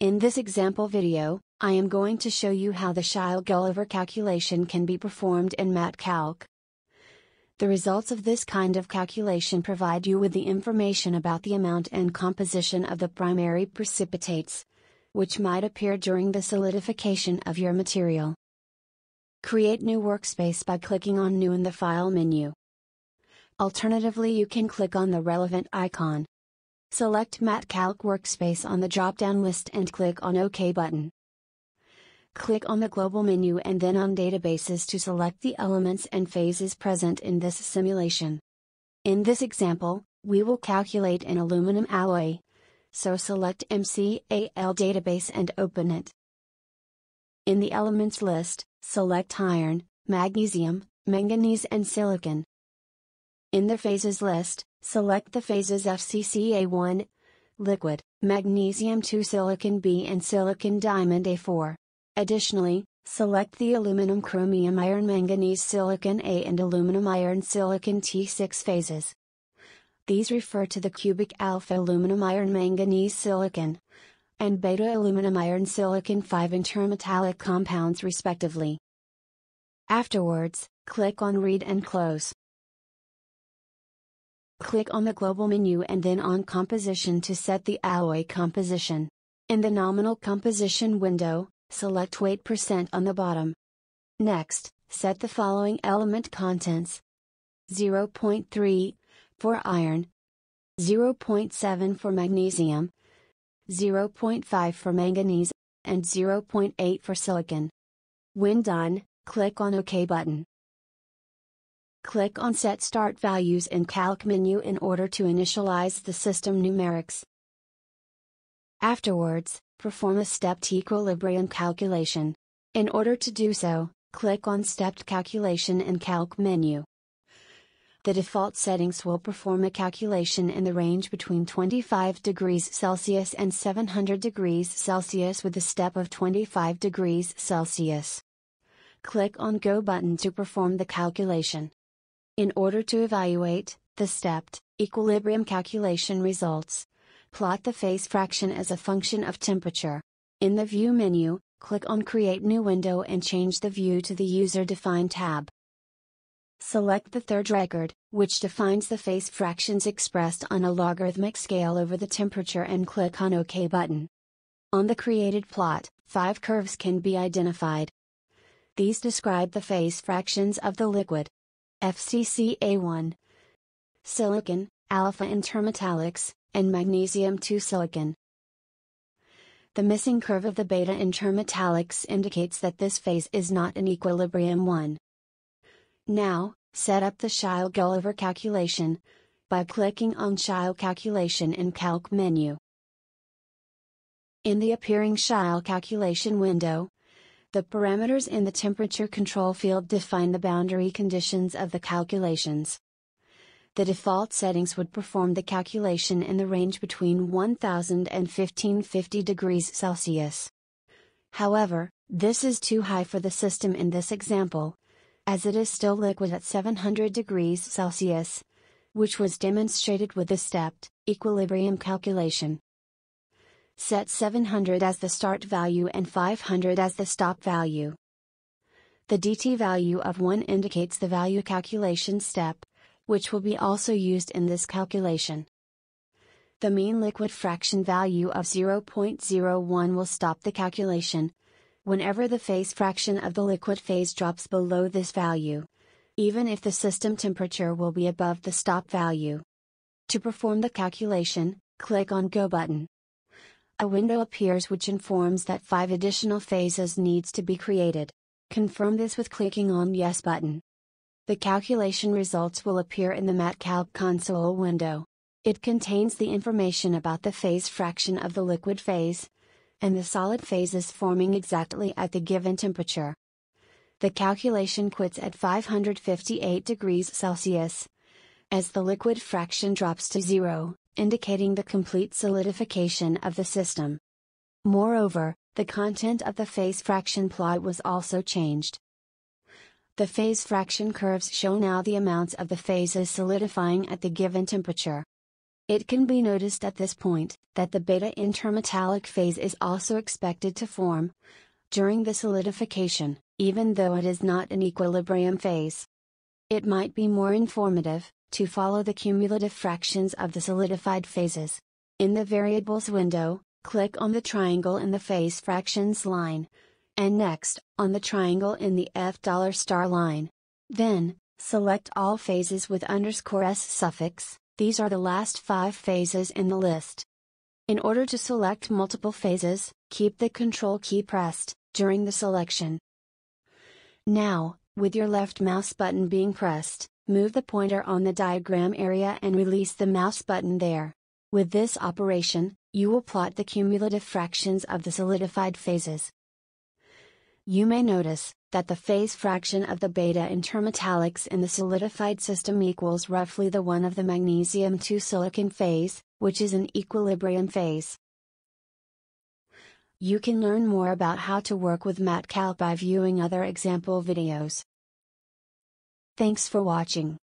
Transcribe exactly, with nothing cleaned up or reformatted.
In this example video, I am going to show you how the Scheil Gulliver calculation can be performed in MatCalc. The results of this kind of calculation provide you with the information about the amount and composition of the primary precipitates, which might appear during the solidification of your material. Create new workspace by clicking on New in the File menu. Alternatively, you can click on the relevant icon. Select MatCalc Workspace on the drop-down list and click on OK button. Click on the Global menu and then on Databases to select the elements and phases present in this simulation. In this example, we will calculate an aluminum alloy, so select MatCalc database and open it. In the Elements list, select iron, magnesium, manganese and silicon. In the Phases list, select the phases F C C A one, liquid, magnesium two silicon B and silicon diamond A four. Additionally, select the aluminum chromium iron manganese silicon A and aluminum iron silicon T six phases. These refer to the cubic alpha aluminum iron manganese silicon and beta aluminum iron silicon five intermetallic compounds respectively. Afterwards, click on Read and Close. Click on the Global menu and then on Composition to set the alloy composition. In the Nominal Composition window, select Weight percent on the bottom. Next, set the following element contents: zero point three for iron, zero point seven for magnesium, zero point five for manganese, and zero point eight for silicon. When done, click on OK button. Click on Set Start Values in Calc menu in order to initialize the system numerics. Afterwards, perform a stepped equilibrium calculation. In order to do so, click on Stepped Calculation in Calc menu. The default settings will perform a calculation in the range between twenty-five degrees Celsius and seven hundred degrees Celsius with a step of twenty-five degrees Celsius. Click on Go button to perform the calculation. In order to evaluate the stepped equilibrium calculation results, plot the phase fraction as a function of temperature. In the View menu, click on Create New Window and change the view to the User Defined tab. Select the third record, which defines the phase fractions expressed on a logarithmic scale over the temperature, and click on OK button. On the created plot, five curves can be identified. These describe the phase fractions of the liquid F C C A one, silicon, alpha intermetallics, and magnesium two silicon. The missing curve of the beta intermetallics indicates that this phase is not an equilibrium one. Now, set up the Scheil Gulliver calculation by clicking on Scheil Calculation in Calc menu. In the appearing Scheil Calculation window, the parameters in the temperature control field define the boundary conditions of the calculations. The default settings would perform the calculation in the range between one thousand and fifteen fifty degrees Celsius. However, this is too high for the system in this example, as it is still liquid at seven hundred degrees Celsius, which was demonstrated with the stepped equilibrium calculation. Set seven hundred as the start value and five hundred as the stop value. The D T value of one indicates the value calculation step, which will be also used in this calculation. The mean liquid fraction value of zero point zero one will stop the calculation whenever the phase fraction of the liquid phase drops below this value, even if the system temperature will be above the stop value. To perform the calculation, click on Go button. A window appears which informs that five additional phases needs to be created. Confirm this with clicking on Yes button. The calculation results will appear in the MatCalc console window. It contains the information about the phase fraction of the liquid phase and the solid phases forming exactly at the given temperature. The calculation quits at five hundred fifty-eight degrees Celsius, as the liquid fraction drops to zero, indicating the complete solidification of the system. Moreover, the content of the phase fraction plot was also changed. The phase fraction curves show now the amounts of the phases solidifying at the given temperature. It can be noticed at this point, that the beta intermetallic phase is also expected to form during the solidification, even though it is not an equilibrium phase. It might be more informative to follow the cumulative fractions of the solidified phases. In the Variables window, click on the triangle in the phase fractions line, and next, on the triangle in the F dollar star line. Then, select all phases with underscore s suffix. These are the last five phases in the list. In order to select multiple phases, keep the Control key pressed during the selection. Now, with your left mouse button being pressed, move the pointer on the diagram area and release the mouse button there. With this operation, you will plot the cumulative fractions of the solidified phases. You may notice that the phase fraction of the beta intermetallics in the solidified system equals roughly the one of the magnesium two silicon phase, which is an equilibrium phase. You can learn more about how to work with MatCalc by viewing other example videos. Thanks for watching.